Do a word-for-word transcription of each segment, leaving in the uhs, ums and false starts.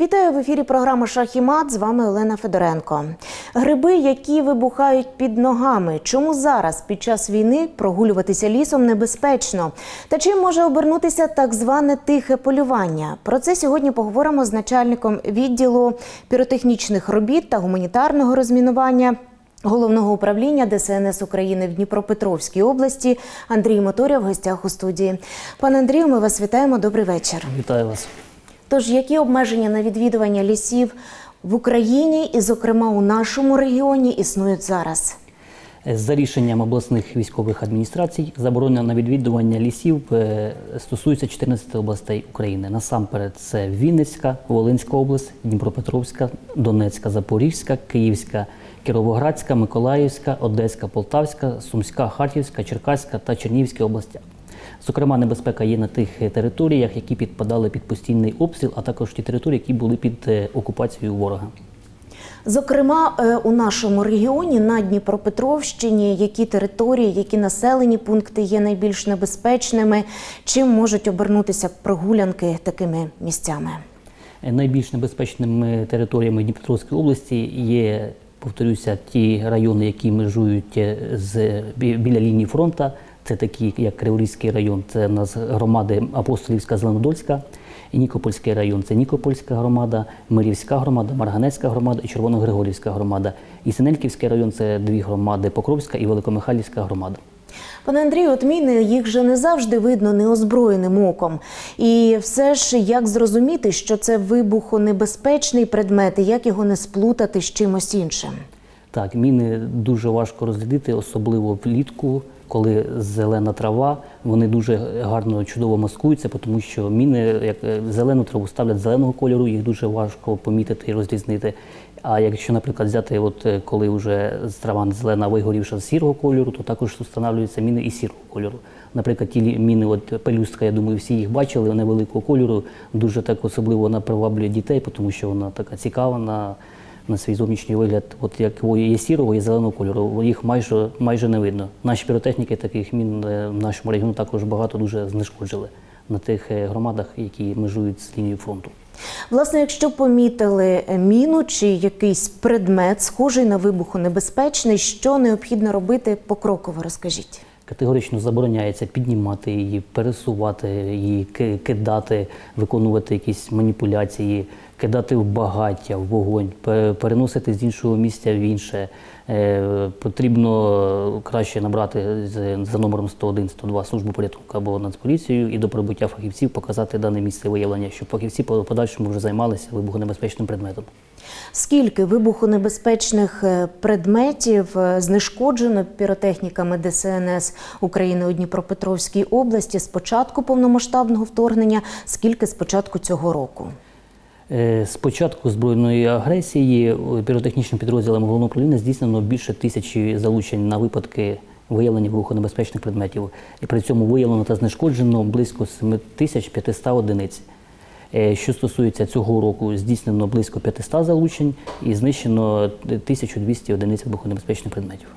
Вітаю в ефірі програми «Шах і мат», з вами Олена Федоренко. Гриби, які вибухають під ногами. Чому зараз, під час війни, прогулюватися лісом небезпечно? Та чим може обернутися так зване тихе полювання? Про це сьогодні поговоримо з начальником відділу піротехнічних робіт та гуманітарного розмінування Головного управління Де Се Ен Ес України в Дніпропетровській області Андрій Моторя в гостях у студії. Пане Андрію, ми вас вітаємо. Добрий вечір. Вітаю вас. Тож, які обмеження на відвідування лісів в Україні і, зокрема, у нашому регіоні існують зараз? За рішенням обласних військових адміністрацій, заборона на відвідування лісів стосується чотирнадцяти областей України. Насамперед, це Вінницька, Волинська область, Дніпропетровська, Донецька, Запорізька, Київська, Кіровоградська, Миколаївська, Одеська, Полтавська, Сумська, Харківська, Черкаська та Чернігівська області. Зокрема, небезпека є на тих територіях, які підпадали під постійний обстріл, а також ті території, які були під окупацією ворога. Зокрема, у нашому регіоні, на Дніпропетровщині, які території, які населені пункти є найбільш небезпечними? Чим можуть обернутися прогулянки такими місцями? Найбільш небезпечними територіями Дніпропетровської області є, повторюся, ті райони, які межують з, біля лінії фронту. Це такі, як Криворізький район, це у нас громади Апостолівська, Зеленодольська, і Нікопольський район, це Нікопольська громада, Мирівська громада, Марганецька громада і Червоногригорівська громада. І Синельниківський район, це дві громади, Покровська і Великомихайлівська громада. Пане Андрію, от міни, їх же не завжди видно неозброєним оком. І все ж, як зрозуміти, що це вибухонебезпечний предмет і як його не сплутати з чимось іншим? Так, міни дуже важко розглядіти, особливо влітку, коли зелена трава, вони дуже гарно, чудово маскуються, тому що міни, як зелену траву ставлять зеленого кольору, їх дуже важко помітити і розрізнити. А якщо, наприклад, взяти, от, коли вже трава зелена вигорівша з сірого кольору, то також встановлюються міни і сірого кольору. Наприклад, ті міни, от пелюстка, я думаю, всі їх бачили, вони великого кольору, дуже так особливо вона приваблює дітей, тому що вона така цікава на, на свій зовнішній вигляд. От як є сірого і зеленого кольору, їх майже, майже не видно. Наші піротехніки таких мін в нашому регіоні також багато дуже знешкоджили на тих громадах, які межують з лінією фронту. Власне, якщо помітили міну чи якийсь предмет, схожий на вибухонебезпечний, що необхідно робити покроково, розкажіть? Категорично забороняється піднімати її, пересувати її, кидати, виконувати якісь маніпуляції, кидати в багаття, в вогонь, переносити з іншого місця в інше. Е, потрібно краще набрати за номером сто один сто два службу порятунку або Нацполіцію і до прибуття фахівців показати дане місце виявлення, щоб фахівці по подальшому вже займалися вибухонебезпечним предметом. Скільки вибухонебезпечних предметів знешкоджено піротехніками Де Се Ен Ес України у Дніпропетровській області з початку повномасштабного вторгнення, скільки з початку цього року? З початку збройної агресії піротехнічним підрозділом Головного управління здійснено більше тисячі залучень на випадки виявлення вибухонебезпечних предметів. І при цьому виявлено та знешкоджено близько семи тисяч п'ятисот одиниць. Що стосується цього року, здійснено близько п'ятисот залучень і знищено тисячу двісті одиниць вибухонебезпечних предметів.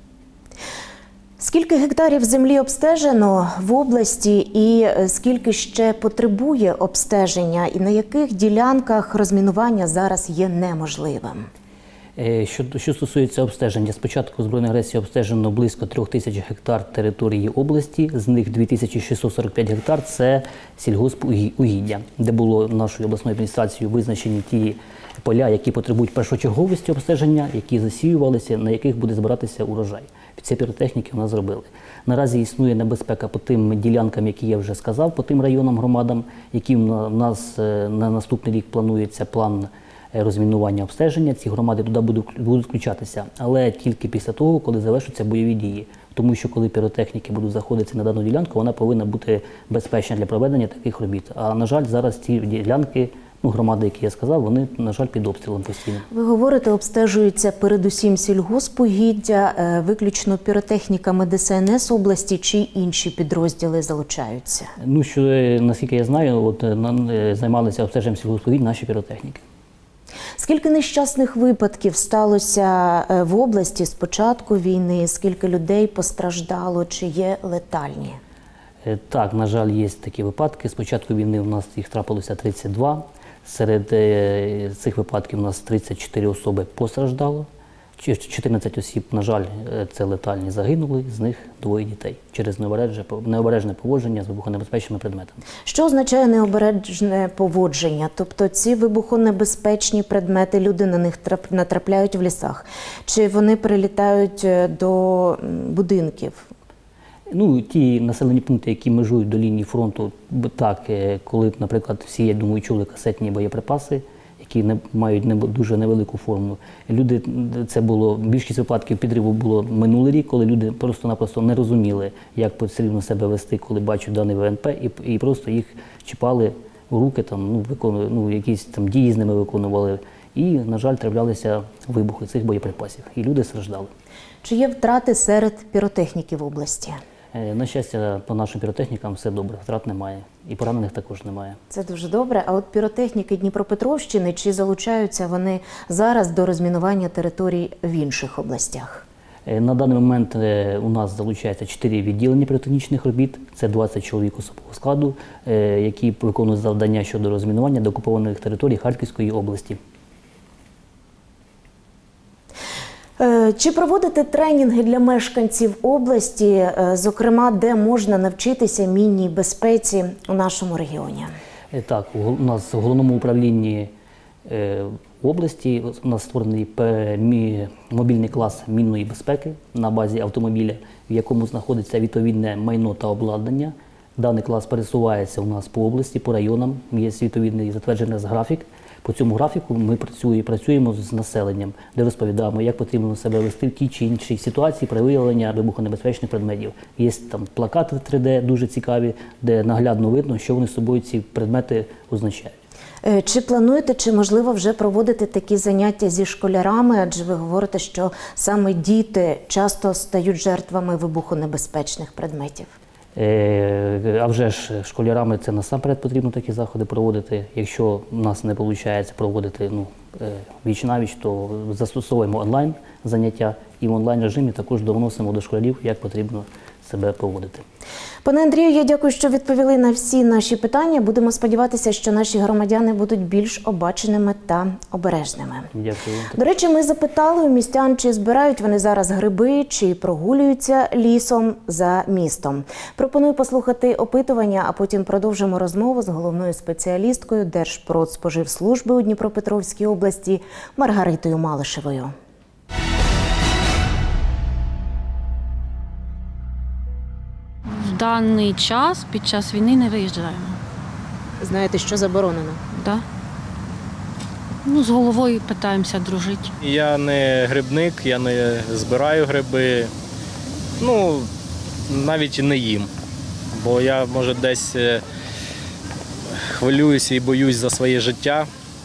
Скільки гектарів землі обстежено в області і скільки ще потребує обстеження, і на яких ділянках розмінування зараз є неможливим? Що, що стосується обстеження, з початку збройної агресії обстежено близько трьох тисяч гектар території області, з них дві тисячі шістсот сорок п'ять гектар – це сільгоспугіддя, де було нашою обласною адміністрацією визначені ті поля, які потребують першочерговості обстеження, які засіювалися, на яких буде збиратися урожай. Ці піротехніки у нас зробили. Наразі існує небезпека по тим ділянкам, які я вже сказав, по тим районам, громадам, які в нас на наступний рік планується план розмінування обстеження. Ці громади туди будуть, будуть включатися, але тільки після того, коли завершаться бойові дії. Тому що коли піротехніки будуть заходити на дану ділянку, вона повинна бути безпечна для проведення таких робіт. А, на жаль, зараз ці ділянки, ну, громади, які я сказав, вони, на жаль, під обстрілом постійно. Ви говорите, обстежується передусім сільгоспугіддя, виключно піротехніками Де Се Ен Ес області, чи інші підрозділи залучаються? Ну, що, наскільки я знаю, от, займалися обстеженням сільгоспугідь наші піротехніки. Скільки нещасних випадків сталося в області з початку війни? Скільки людей постраждало? Чи є летальні? Так, на жаль, є такі випадки. З початку війни у нас їх трапилося тридцять два. Серед е, цих випадків у нас тридцять чотири особи постраждало, Чи- чотирнадцять осіб, на жаль, е, це летальні, загинули, з них двоє дітей через необережне, необережне поводження з вибухонебезпечними предметами. Що означає необережне поводження? Тобто ці вибухонебезпечні предмети, люди на них трап- натрапляють в лісах? Чи вони прилітають е, до м, будинків? Ну, ті населені пункти, які межують до лінії фронту, б- так, е, коли, наприклад, всі, я думаю, чули касетні боєприпаси, які не мають не, дуже невелику форму. Люди, це було, більшість випадків підриву було минулий рік, коли люди просто-напросто не розуміли, як потрібно себе вести, коли бачать даний ВНП, і, і просто їх чіпали в руки, там, ну, виконували, ну, якісь там дії з ними виконували. І, на жаль, траплялися вибухи цих боєприпасів, і люди страждали. Чи є втрати серед піротехніків області? Е, На щастя, по нашим піротехнікам все добре, втрат немає. І поранених також немає. Це дуже добре. А от піротехніки Дніпропетровщини, чи залучаються вони зараз до розмінування територій в інших областях? Е, На даний момент е, у нас залучається чотири відділення піротехнічних робіт. Це двадцять чоловік особового складу, е, які виконують завдання щодо розмінування деокупованих територій Харківської області. Е, Чи проводите тренінги для мешканців області, е, зокрема, де можна навчитися мінній безпеці у нашому регіоні? Е, Так, у гол- у нас в головному управлінні е, області у нас створений пе- мі- мобільний клас мінної безпеки на базі автомобіля, в якому знаходиться відповідне майно та обладнання. Даний клас пересувається у нас по області, по районам, є відповідний затверджений графік. По цьому графіку ми працюємо, працюємо з населенням, де розповідаємо, як потрібно себе вести в тій чи іншій ситуації при виявленні вибухонебезпечних предметів. Є там плакати три де дуже цікаві, де наглядно видно, що вони собою ці предмети означають. Е, Чи плануєте, чи можливо вже проводити такі заняття зі школярами? Адже ви говорите, що саме діти часто стають жертвами вибухонебезпечних предметів. Е, А вже ж школярами це насамперед потрібно такі заходи проводити. Якщо в нас не виходить проводити ну, е, віч-навіч, то застосовуємо онлайн заняття і в онлайн режимі також доносимо до школярів, як потрібно себе поводити. Пане Андрію, я дякую, що відповіли на всі наші питання. Будемо сподіватися, що наші громадяни будуть більш обаченими та обережними. Дякую. До речі, ми запитали у містян, чи збирають вони зараз гриби, чи прогулюються лісом за містом. Пропоную послухати опитування, а потім продовжимо розмову з головною спеціалісткою Держпродспоживслужби у Дніпропетровській області Маргаритою Малишевою. В даний час під час війни не виїжджаємо. Знаєте, що заборонено? Да? Ну, з головою питаємося дружити. Я не грибник, я не збираю гриби, ну, навіть і не їм. Бо я, може, десь е, хвилююся і боюсь за своє життя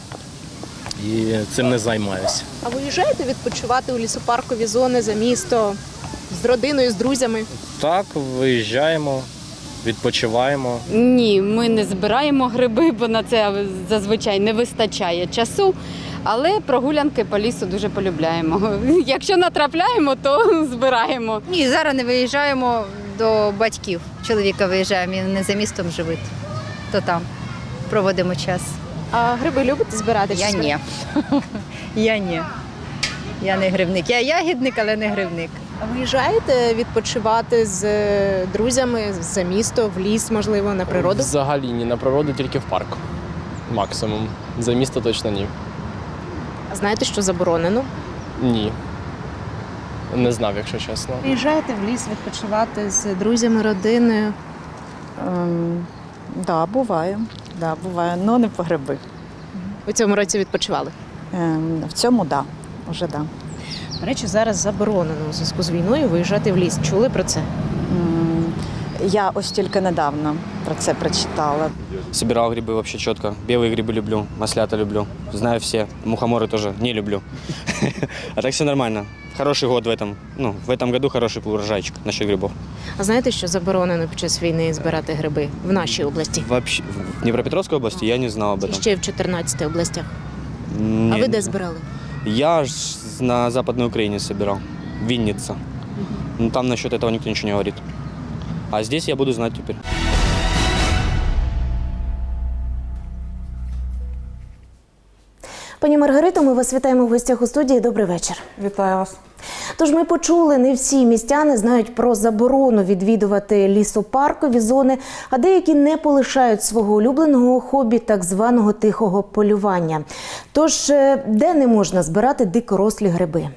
і цим не займаюся. А виїжджаєте відпочивати у лісопаркові зони за місто з родиною, з друзями? Так, виїжджаємо, відпочиваємо. Ні, ми не збираємо гриби, бо на це зазвичай не вистачає часу. Але прогулянки по лісу дуже полюбляємо. Якщо натрапляємо, то збираємо. Ні, зараз не виїжджаємо до батьків. Чоловіка виїжджаємо, він не за містом живе, то там проводимо час. А гриби любите збирати? Чи Я ні. збираєте? Я ні. Я не грибник. Я ягідник, але не грибник. А виїжджаєте відпочивати з е, друзями за місто, в ліс, можливо, на природу? Взагалі ні, на природу тільки в парк. Максимум. За місто точно ні. А знаєте, що заборонено? Ні. Не знав, якщо чесно. Виїжджаєте в ліс відпочивати з друзями, родиною? Ем, да, буває. Да, буває, але не по гриби. У цьому році відпочивали? Ем, в цьому да, вже да. До речі, зараз заборонено у зв'язку з війною виїжджати в ліс. Чули про це? М, Я ось тільки недавно про це прочитала. Собирал грибы вообще четко. Белые грибы люблю, маслята люблю. Знаю все. Мухоморы тоже не люблю. А так все нормально. Хороший год в этом. Ну, в этом году хороший урожайчик насчет грибов. А знаєте, що заборонено під час війни збирати гриби в нашій області? Вообще, в Днепропетровской области я не знал об І этом. ще в чотирнадцяти областях. Не- А ви де збирали? Я ж на Западной Украине собирал. Винница. Ну, там насчет этого никто ничего не говорит. А здесь я буду знать теперь. Пані Маргарито, ми вас вітаємо в гостях у студії. Добрий вечір. Вітаю вас. Тож ми почули, не всі містяни знають про заборону відвідувати лісопаркові зони, а деякі не полишають свого улюбленого хобі, так званого тихого полювання. Тож, де не можна збирати дикорослі гриби?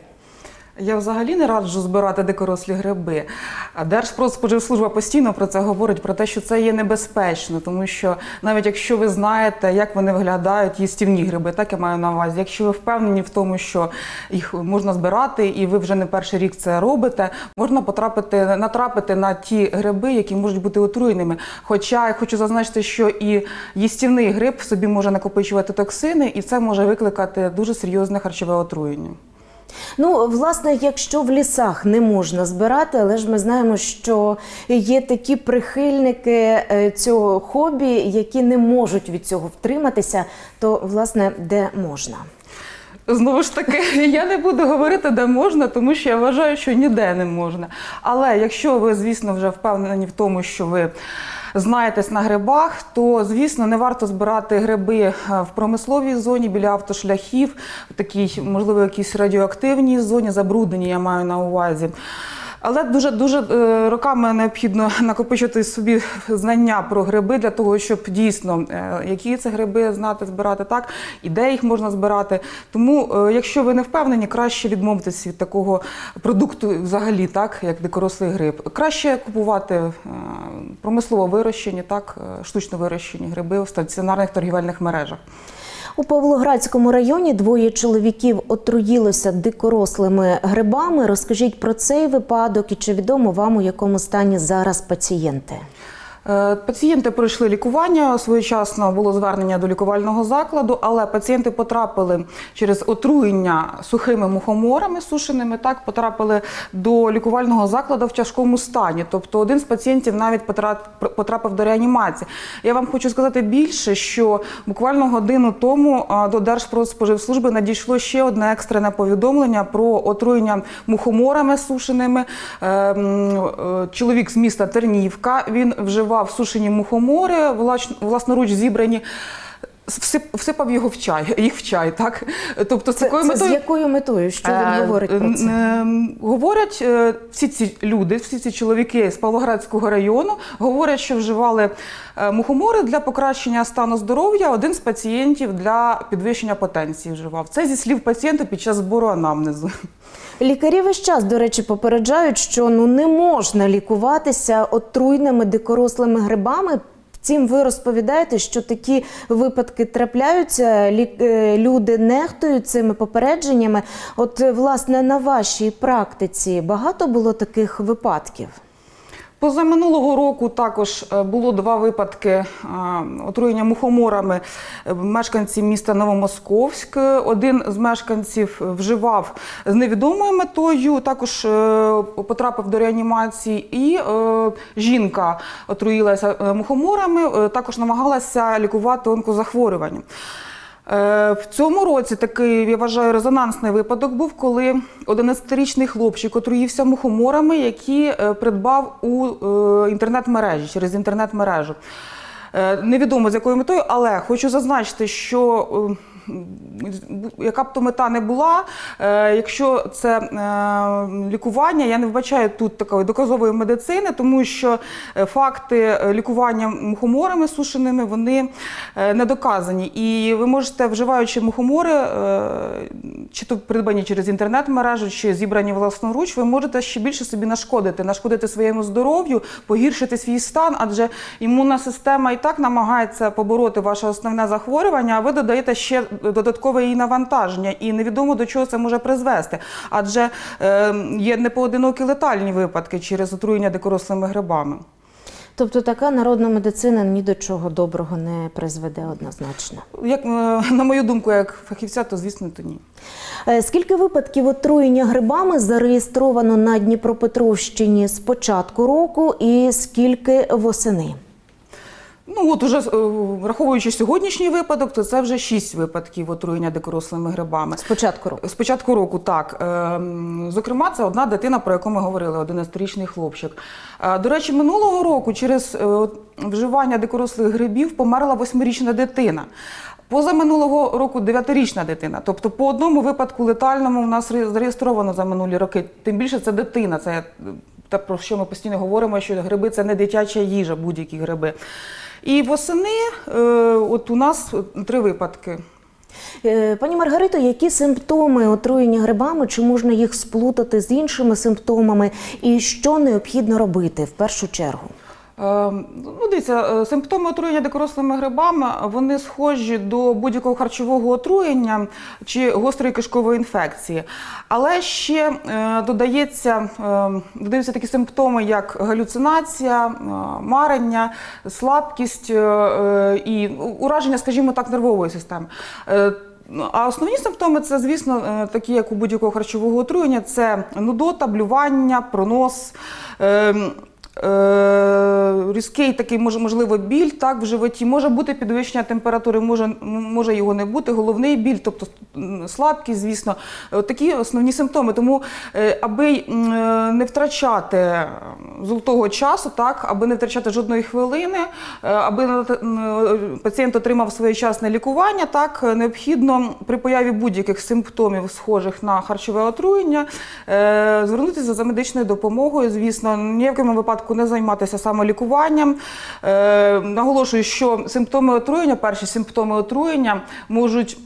Я взагалі не раджу збирати дикорослі гриби. Держпродспоживслужба постійно про це говорить, про те, що це є небезпечно, тому що навіть якщо ви знаєте, як вони виглядають, їстівні гриби, так я маю на увазі, якщо ви впевнені в тому, що їх можна збирати, і ви вже не перший рік це робите, можна потрапити, натрапити на ті гриби, які можуть бути отруєними. Хоча я хочу зазначити, що і їстівний гриб в собі може накопичувати токсини, і це може викликати дуже серйозне харчове отруєння. Ну, власне, якщо в лісах не можна збирати, але ж ми знаємо, що є такі прихильники цього хобі, які не можуть від цього втриматися, то, власне, де можна? Знову ж таки, я не буду говорити, де можна, тому що я вважаю, що ніде не можна. Але якщо ви, звісно, вже впевнені в тому, що ви знаєтесь на грибах, то, звісно, не варто збирати гриби в промисловій зоні, біля автошляхів, в такій, можливо, якійсь радіоактивній зоні, забрудненій, я маю на увазі. Але дуже-дуже роками необхідно накопичити собі знання про гриби для того, щоб дійсно, які це гриби знати, збирати, так, і де їх можна збирати. Тому, якщо ви не впевнені, краще відмовитися від такого продукту взагалі, так, як дикорослий гриб. Краще купувати промислово вирощені, так, штучно вирощені гриби в стаціонарних торгівельних мережах. У Павлоградському районі двоє чоловіків отруїлося дикорослими грибами. Розкажіть про цей випадок і чи відомо вам, у якому стані зараз пацієнти? Пацієнти пройшли лікування, своєчасно було звернення до лікувального закладу, але пацієнти потрапили через отруєння сухими мухоморами сушеними, так, потрапили до лікувального закладу в тяжкому стані. Тобто один з пацієнтів навіть потрапив до реанімації. Я вам хочу сказати більше, що буквально годину тому до Держпродспоживслужби надійшло ще одне екстрене повідомлення про отруєння мухоморами сушеними. Чоловік з міста Тернівка, він вживав сушені мухомори, власноруч зібрані, всипав його в чай, їх в чай, так? Тобто, це, це метою... з якою метою? Що він говорить про це? Говорять, всі ці люди, всі ці чоловіки з Павлоградського району говорять, що вживали мухомори для покращення стану здоров'я, один з пацієнтів для підвищення потенції вживав. Це зі слів пацієнта під час збору анамнезу. Лікарі весь час, до речі, попереджають, що ну, не можна лікуватися отруйними дикорослими грибами. Втім, ви розповідаєте, що такі випадки трапляються, люди нехтують цими попередженнями. От, власне, на вашій практиці багато було таких випадків? Позаминулого року також було два випадки отруєння мухоморами мешканців міста Новомосковськ. Один з мешканців вживав з невідомою метою, також потрапив до реанімації, і жінка отруїлася мухоморами, також намагалася лікувати онкозахворювання. В цьому році такий, я вважаю, резонансний випадок був, коли одинадцятирічний хлопчик отруївся мухоморами, які придбав у інтернет-мережі, через інтернет-мережу. Невідомо з якою метою, але хочу зазначити, що яка б то мета не була, якщо це лікування, я не вбачаю тут такої доказової медицини, тому що факти лікування мухоморами сушеними, вони не доказані. І ви можете, вживаючи мухомори, чи то придбані через інтернет-мережу, чи зібрані власноруч, ви можете ще більше собі нашкодити, нашкодити своєму здоров'ю, погіршити свій стан, адже імунна система і так намагається побороти ваше основне захворювання, а ви додаєте ще додаткове її навантаження, і невідомо, до чого це може призвести. Адже е, є непоодинокі летальні випадки через отруєння дикорослими грибами. Тобто така народна медицина ні до чого доброго не призведе однозначно? Як, на мою думку, як фахівця, то звісно, то ні. Скільки випадків отруєння грибами зареєстровано на Дніпропетровщині з початку року і скільки восени? Ну от уже, враховуючи сьогоднішній випадок, то це вже шість випадків отруєння дикорослими грибами. З початку року? З початку року, так. Зокрема, це одна дитина, про яку ми говорили, одинадцятирічний хлопчик. До речі, минулого року через вживання дикорослих грибів померла восьмирічна дитина. Позаминулого року дев'ятирічна дитина. Тобто по одному випадку летальному у нас зареєстровано за минулі роки. Тим більше це дитина. Це те, про що ми постійно говоримо, що гриби – це не дитяча їжа, будь-які гриби. І восени е, от у нас три випадки. Пані Маргарито, які симптоми отруєння грибами, чи можна їх сплутати з іншими симптомами, і що необхідно робити в першу чергу? Ну, дивіться, симптоми отруєння дикорослими грибами, вони схожі до будь-якого харчового отруєння чи гострої кишкової інфекції. Але ще додається, додаються такі симптоми, як галюцинація, марення, слабкість і ураження, скажімо так, нервової системи. А основні симптоми – це, звісно, такі, як у будь-якого харчового отруєння, це нудота, блювання, пронос, різкий такий, можливо, біль так, в животі, може бути підвищення температури, може, може його не бути, головний біль, тобто слабкість, звісно. От такі основні симптоми. Тому, аби не втрачати золотого часу, так, аби не втрачати жодної хвилини, аби пацієнт отримав своєчасне лікування, так, необхідно при появі будь-яких симптомів, схожих на харчове отруєння, звернутися за медичною допомогою, звісно, ні в якому випадку не займатися самолікуванням. Е, наголошую, що симптоми отруєння, перші симптоми отруєння можуть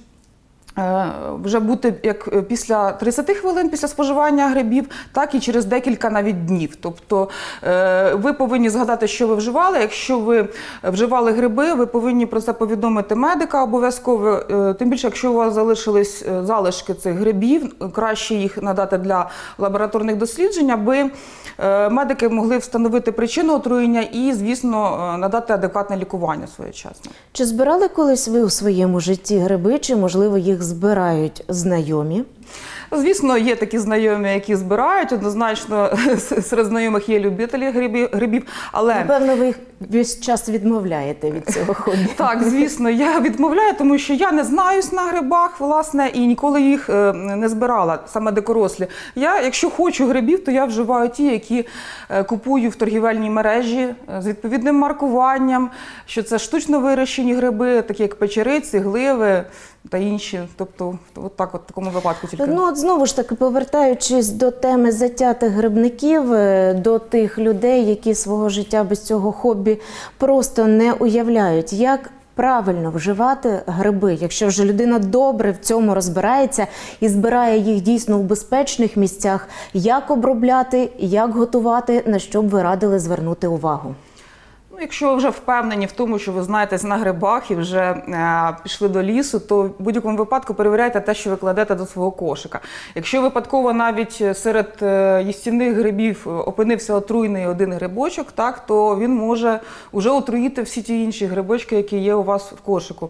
е, вже бути як після тридцяти хвилин після споживання грибів, так і через декілька навіть днів. Тобто е, ви повинні згадати, що ви вживали. Якщо ви вживали гриби, ви повинні про це повідомити медика обов'язково. Е, тим більше, якщо у вас залишились залишки цих грибів, краще їх надати для лабораторних досліджень, аби медики могли встановити причину отруєння і, звісно, надати адекватне лікування своєчасно. Чи збирали колись ви у своєму житті гриби, чи, можливо, їх збирають знайомі? Звісно, є такі знайомі, які збирають, однозначно серед знайомих є любителі грибів, але... Напевно, ви їх весь час відмовляєте від цього хобі. Так, звісно, я відмовляю, тому що я не знаюсь на грибах, власне, і ніколи їх не збирала, саме дикорослі. Я, якщо хочу грибів, то я вживаю ті, які купую в торгівельній мережі з відповідним маркуванням, що це штучно вирощені гриби, такі як печериці, гливи та інші. Тобто, от так, от, в такому випадку тільки. Ну, от знову ж таки, повертаючись до теми затятих грибників, до тих людей, які свого життя без цього хобі просто не уявляють, як правильно вживати гриби, якщо вже людина добре в цьому розбирається і збирає їх дійсно у безпечних місцях, як обробляти, як готувати, на що б ви радили звернути увагу? Ну, якщо ви вже впевнені в тому, що ви знаєтесь на грибах і вже е, пішли до лісу, то в будь-якому випадку перевіряйте те, що ви кладете до свого кошика. Якщо випадково навіть серед е, їстівних грибів опинився отруйний один грибочок, так, то він може вже отруїти всі ті інші грибочки, які є у вас в кошику.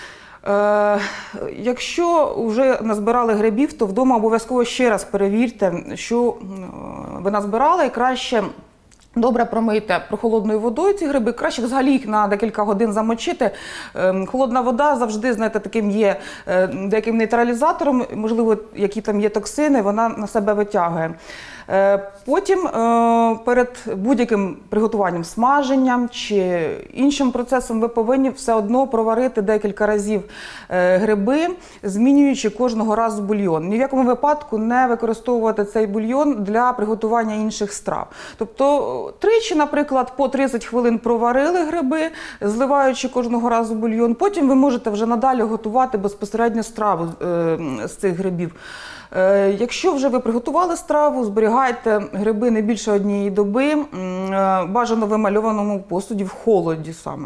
Е, якщо вже назбирали грибів, то вдома обов'язково ще раз перевірте, що ви назбирали, і краще добре промийте прохолодною водою ці гриби, краще взагалі їх на декілька годин замочити. Холодна вода завжди, знаєте, таким є деяким нейтралізатором, можливо, які там є токсини, вона на себе витягує. Потім перед будь-яким приготуванням, смаженням чи іншим процесом ви повинні все одно проварити декілька разів гриби, змінюючи кожного разу бульйон. Ні в якому випадку не використовувати цей бульйон для приготування інших страв. Тобто тричі, наприклад, по тридцять хвилин проварили гриби, зливаючи кожного разу бульйон. Потім ви можете вже надалі готувати безпосередньо страву з цих грибів. Якщо вже ви приготували страву, зберігайте гриби не більше однієї доби, бажано в емальованому посуді, в холоді саме.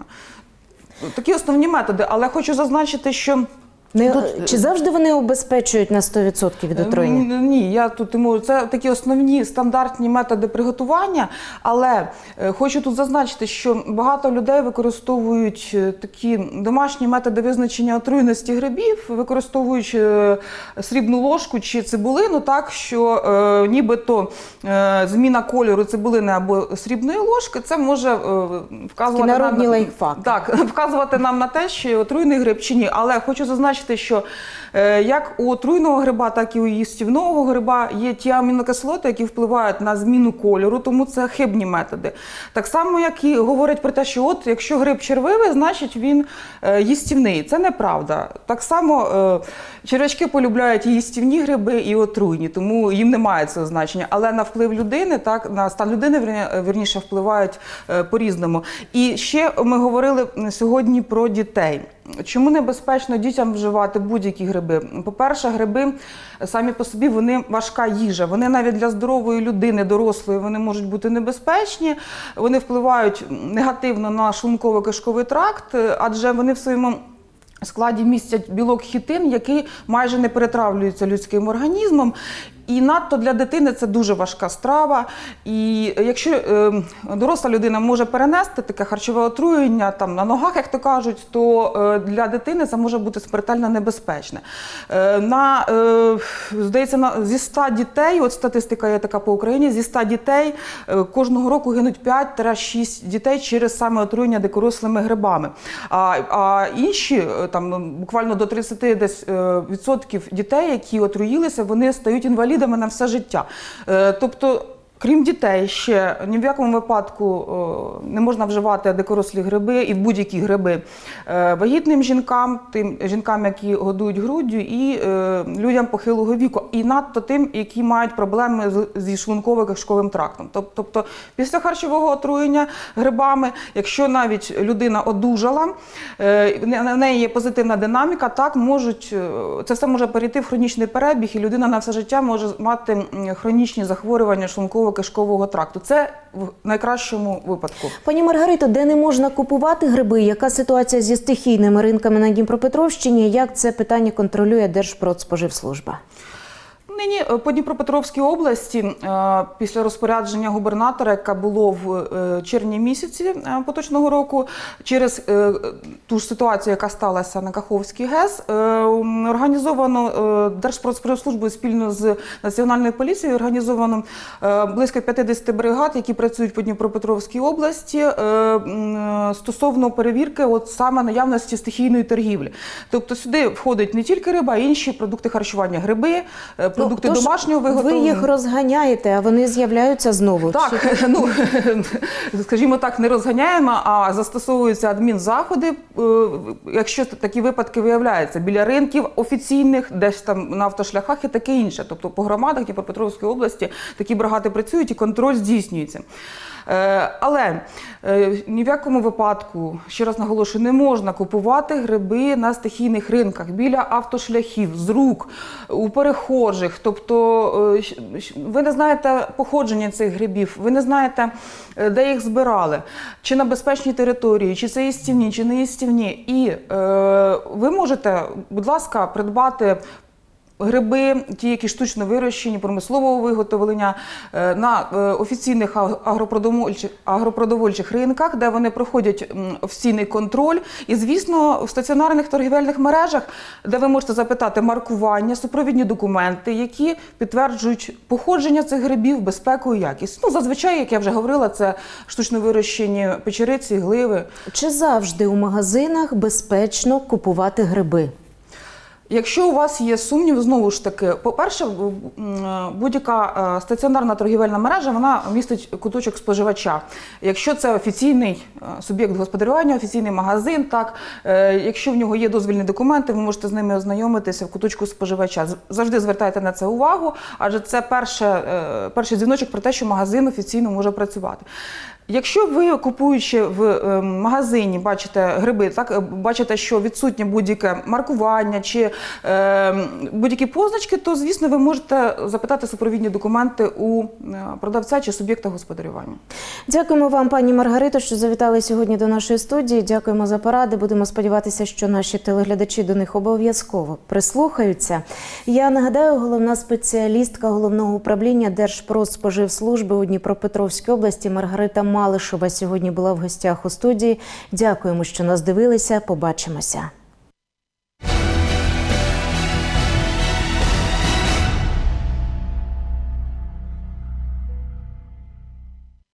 Такі основні методи, але хочу зазначити, що... Не, тут... Чи завжди вони обезпечують на сто відсотків від отруєння? Ні, я тут можу. Це такі основні стандартні методи приготування, але хочу тут зазначити, що багато людей використовують такі домашні методи визначення отруйності грибів, використовуючи срібну ложку чи цибулину, так, що е, нібито е, зміна кольору цибулини або срібної ложки, це може е, вказувати, народні нам, лайфхаки. Так, вказувати нам на те, що отруйний гриб чи ні. Але хочу зазначити, зазначити, що як у отруйного гриба, так і у їстівного гриба є ті амінокислоти, які впливають на зміну кольору, тому це хибні методи. Так само, як і говорять про те, що от якщо гриб червивий, значить він їстівний. Це неправда. Так само черв'ячки полюбляють і їстівні гриби, і отруйні, тому їм немає цього значення. Але на вплив людини, так, на стан людини, вірніше, впливають по-різному. І ще ми говорили сьогодні про дітей. Чому небезпечно дітям вживати будь-які гриби? По-перше, гриби самі по собі, вони важка їжа. Вони навіть для здорової людини, дорослої, вони можуть бути небезпечні. Вони впливають негативно на шлунково-кишковий тракт, адже вони в своєму складі містять білок хітин, який майже не перетравлюється людським організмом. І надто для дитини це дуже важка страва. І якщо е, доросла людина може перенести таке харчове отруєння там, на ногах, як то кажуть, то е, для дитини це може бути смертельно небезпечне. Е, на, е, здається, на, зі ста дітей, от статистика є така по Україні, зі ста дітей е, кожного року гинуть п'ять-шість дітей через саме отруєння дикорослими грибами. А, а інші, там, буквально до тридцяти десь, е, відсотків дітей, які отруїлися, вони стають інвалідами на все життя. Тобто, крім дітей, ще ні в якому випадку не можна вживати дикорослі гриби і будь-які гриби вагітним жінкам, тим жінкам, які годують груддю, і людям похилого віку, і надто тим, які мають проблеми зі шлунково-кишковим трактом. Тобто, після харчового отруєння грибами, якщо навіть людина одужала, в неї є позитивна динаміка, так можуть, це все може перейти в хронічний перебіг, і людина на все життя може мати хронічні захворювання шлунково кишкового тракту. Це в найкращому випадку. Пані Маргарито, де не можна купувати гриби? Яка ситуація зі стихійними ринками на Дніпропетровщині? Як це питання контролює Держпродспоживслужба? Нині по Дніпропетровській області після розпорядження губернатора, яке було в червні місяці поточного року, через ту ж ситуацію, яка сталася на Каховській ГЕС, організовано Держпродспоживслужбою спільно з Національною поліцією, організовано близько п'ятдесят бригад, які працюють по Дніпропетровській області стосовно перевірки от саме наявності стихійної торгівлі. Тобто сюди входить не тільки риба, а інші продукти харчування, гриби, продукти Тож домашнього виготовлення. Ви їх розганяєте, а вони з'являються знову. Так, ну, скажімо так, не розганяємо, а застосовуються адмінзаходи, якщо такі випадки виявляються, біля ринків офіційних, десь там на автошляхах і таке інше. Тобто по громадах Дніпропетровської області такі бригади працюють і контроль здійснюється. Але ні в якому випадку, ще раз наголошую, не можна купувати гриби на стихійних ринках, біля автошляхів, з рук, у перехожих. Тобто ви не знаєте походження цих грибів, ви не знаєте, де їх збирали, чи на безпечній території, чи це їстівні, чи не їстівні. І ви можете, будь ласка, придбати гриби, ті, які штучно вирощені, промислового виготовлення, на офіційних агропродовольчих, агропродовольчих ринках, де вони проходять офіційний контроль. І, звісно, в стаціонарних торгівельних мережах, де ви можете запитати маркування, супровідні документи, які підтверджують походження цих грибів, безпеку і якість. Ну, зазвичай, як я вже говорила, це штучно вирощені печериці, гливи. Чи завжди у магазинах безпечно купувати гриби? Якщо у вас є сумнів, знову ж таки, по-перше, будь-яка стаціонарна торгівельна мережа, вона містить куточок споживача. Якщо це офіційний суб'єкт господарювання, офіційний магазин, так, якщо в нього є дозвільні документи, ви можете з ними ознайомитися в куточку споживача. Завжди звертайте на це увагу, адже це перше, перший дзвіночок про те, що магазин офіційно може працювати. Якщо ви, купуючи в магазині, бачите гриби, так, бачите, що відсутнє будь-яке маркування чи е, будь-які позначки, то, звісно, ви можете запитати супровідні документи у продавця чи суб'єкта господарювання. Дякуємо вам, пані Маргарито, що завітали сьогодні до нашої студії. Дякуємо за поради. Будемо сподіватися, що наші телеглядачі до них обов'язково прислухаються. Я нагадаю, головна спеціалістка Головного управління Держпродспоживслужби у Дніпропетровській області Маргарита Малишева сьогодні була в гостях у студії. Дякуємо, що нас дивилися. Побачимося.